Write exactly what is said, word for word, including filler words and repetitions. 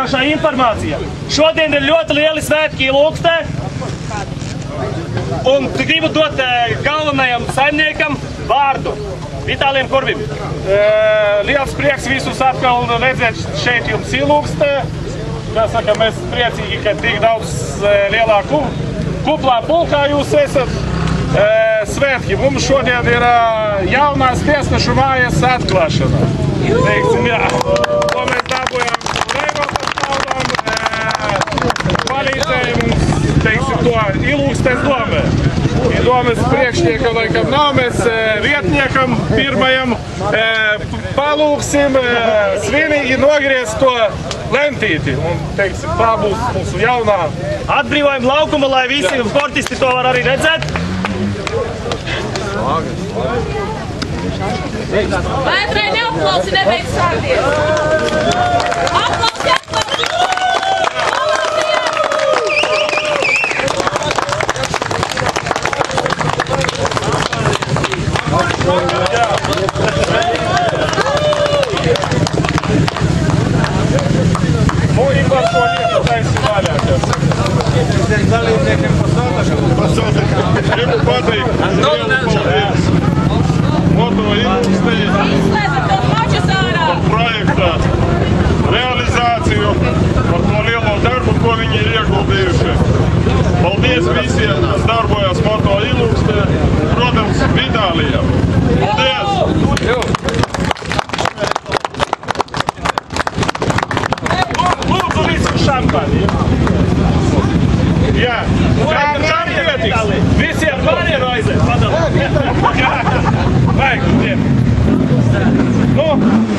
Sekojošā informācija. Šodien ir ļoti lieli svētki Ilūkstē. Un gribu dot galvenajam saimniekam vārdu. Vitālijam Kurvim. Liels prieks visus atkal redzēt šeit jums Ilūkstē. Kā saka, mēs priecīgi, ka tik daudz lielā kuplā pulkā jūs esat. Svētki. Mums šodien ir jaunās tiesnešu mājas atklāšana. Teiksim, jā. To mēs dabūjām Reivotas paldām, palīdzēja mums, teiksim, to Ilūkstes domē. I domas priekšniekam laikam nav, mēs vietniekam pirmajam palūksim svinīgi nogriezt to lentīti. Un, teiksim, tā būs mūsu jaunā atbrīvojuma laukuma, lai visi sportisti to var arī redzēt. Vētrai neaplausi, nebeidz sākties! Aplausi, aplausi! Mūji par to lietu taisi vaļākās. Dalībniekiem pasautākam. Gribu pateikt, lielu paldies. Moto Ilūkstei par projekta realizāciju, par to lielo darbu, ko viņi ir ieguldījuši. Paldies visiem, kas darbojas Moto Ilūkstē, protams, Vitālijam. Paldies! Lūdzu visu šampani! Jā, šampani! Visiem pāriem aizēt! Jā! Vajag, tiem! Nu,